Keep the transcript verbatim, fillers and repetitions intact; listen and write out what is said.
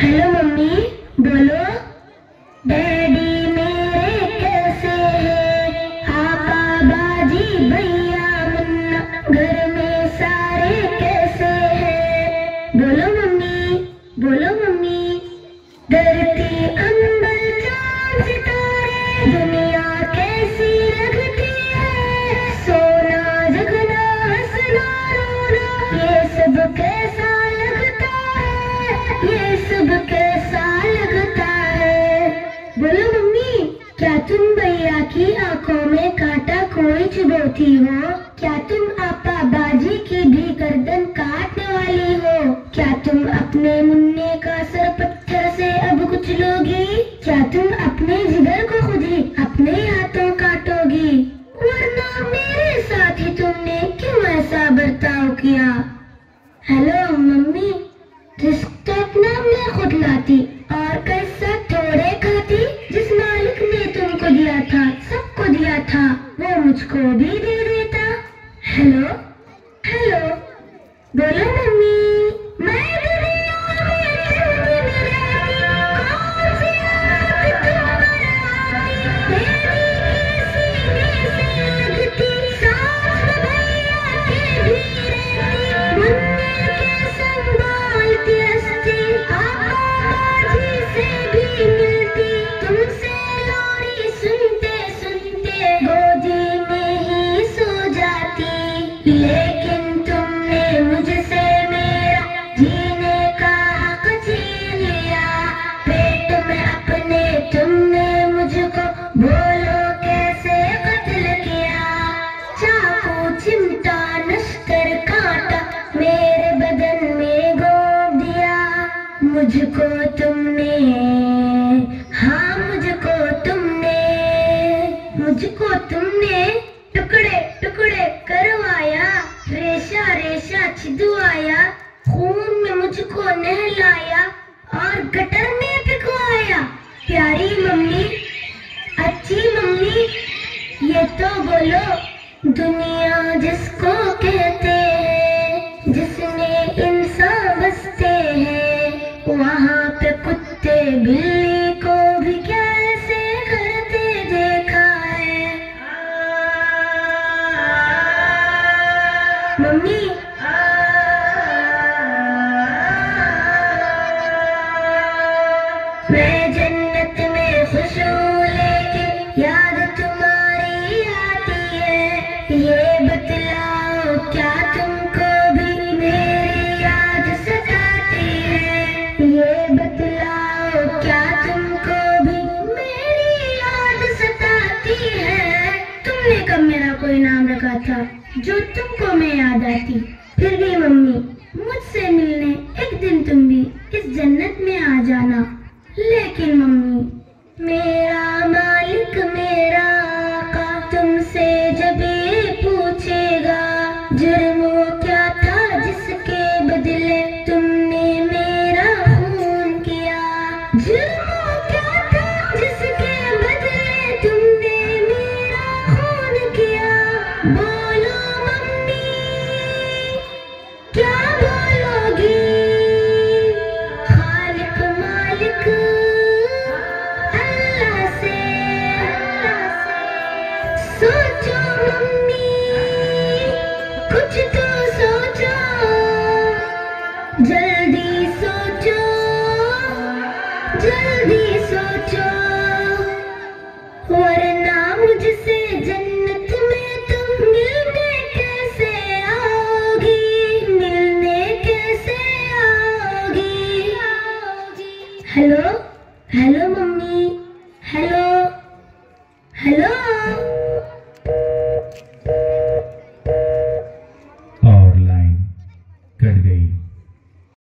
Hello mummy, बोलो। Daddy मेरे कैसे हैं? आपा बाजी भैया मुन्ना घर में सारे कैसे हैं? बोलो मम्मी, बोलो मम्मी। धरती अंबर चांद सितारे दुनिया कैसी लगती है? सोना जगना हंसना रोना ये सब कैसा लगता है? ये सब कैसा लगता है? बोलो मम्मी, क्या तुम भैया की आंखों में कांटा कोई चुभोती हो? क्या तुम आपा बाजी की भी गर्दन काटने वाली हो? क्या तुम अपने मुन्ने का सर पत्थर से अब कुछ लोगी? क्या तुम अपने जिगर को खुद ही अपने हाथों काटोगी? वरना मेरे साथ ही तुमने क्यों ऐसा बर्ताव किया? हेलो मम्मी, रिस्क तो अपना मैं खुद लाती और कैसा थोड़े खाती। जिस मालिक ने तुमको दिया था, सबको दिया था, वो मुझको भी दे देता। हेलो हेलो, बोलो मम्मी। मैं दुनिया में चंगी मिलाती, कौन सी आदत तुम बनाती? मेरी सीने से लगती, साथ में भैया के भी रहती, मुन्ने के संभालती हंसती, आपा बाजी से भी मिलती, तुमसे लोरी सुनते सुनते गोदी में ही सो जाती। लेकिन तुमने मुझसे मेरा जीने का हक छीन लिया। पेट में अपने तुमने मुझको बोलो कैसे कत्ल किया? चाकू चिमटा नश्तर कांटा मेरे बदन में गोद दिया। मुझको तुमने, हाँ मुझको तुमने, मुझको तुमने टुकड़े टुकड़े करवाया, रेशा रेशा छिदवाया, खून में मुझको नहलाया और गटर में फिकवाया। प्यारी मम्मी, अच्छी मम्मी, ये तो बोलो दुनिया जिसको कहते हैं, जिसने इंसान बसते हैं, वहाँ पे कुत्ते बिल्ली को भी कैसे करते देखा है? मम्मी, मैं जन्नत में खुशबू लेके याद तुम्हारी आती है। ये बतलाओ क्या तुमको भी मेरी याद सताती है? ये बतलाओ क्या तुमको भी मेरी याद सताती है? तुमने कब मेरा कोई नाम रखा था जो तुमको मैं याद आती? फिर भी मम्मी, मुझसे मिलने एक दिन तुम भी इस जन्नत में आ जाना। लेकिन मम्मी, मेरा मालिक मेरा आका तुमसे जब ये पूछेगा जुर्म वो क्या था जिसके बदले तुमने मेरा खून किया? जुर्म वो क्या था जिसके बदले तुमने मेरा खून किया? बोलो मम्मी, क्या बोलोगी? खालिक मालिक अल्लाह से सोचो मम्मी, कुछ तो सोचो, जल्दी सोचो, जल्दी सोचो, वरना मुझसे जन्नत में तुम मिलने कैसे आओगी? मिलने कैसे आओगी? Hello hello mummy, hello.